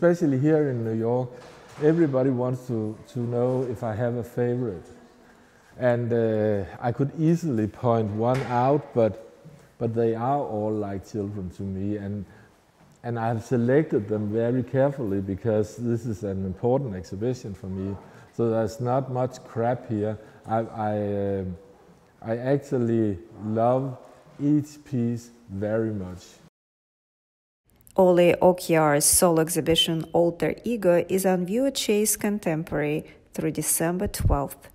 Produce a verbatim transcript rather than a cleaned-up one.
especially here in New York, everybody wants to, to know if I have a favorite. And uh, I could easily point one out, but, but they are all like children to me. And, and I've selected them very carefully because this is an important exhibition for me. So there's not much crap here. I, I, uh, I actually love each piece very much. Ole Aakjaer's solo exhibition Alter Ego is on view at Chase Contemporary through December twelfth.